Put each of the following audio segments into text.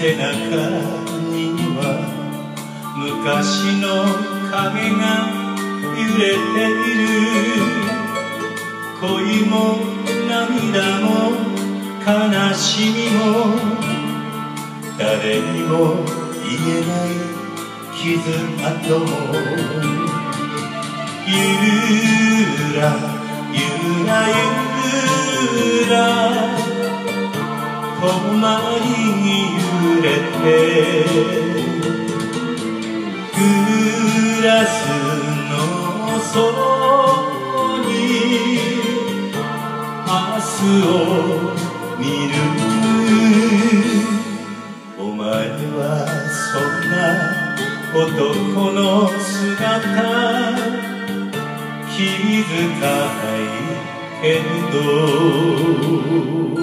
背中には昔の影が揺れている。恋も涙も悲しみも誰にも言えない傷跡もゆらゆらゆら止まりに揺れてグラスの底に明日を見る。お前はそんな男の姿気づかないけど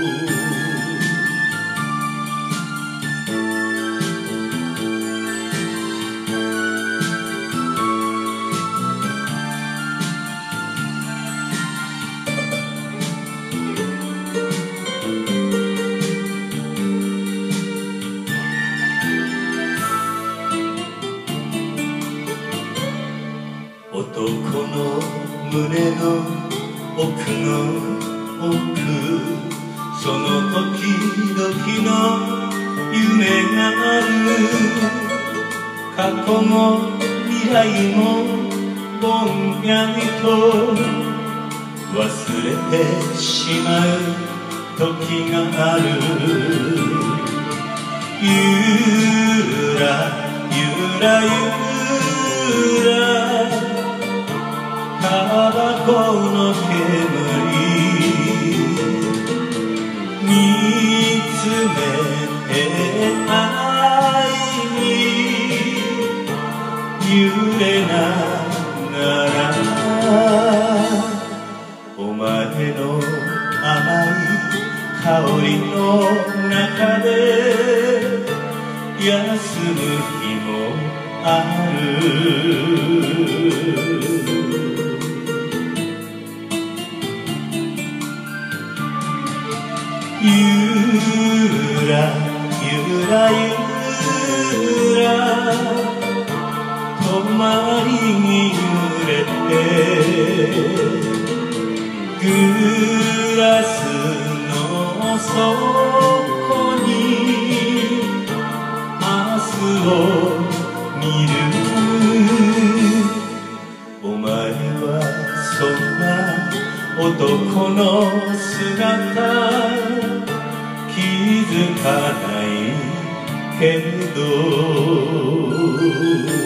男の胸の奥の奥その時々の夢がある。過去も未来もぼんやりと忘れてしまう時がある。ゆらゆらゆらタバコの煙見つめて愛に揺れながらお前の甘い香りの中で休む日もある。ゆらゆらゆら止まりに揺れてグラスの底に明日を見る。お前はそんな男の姿気づかないけど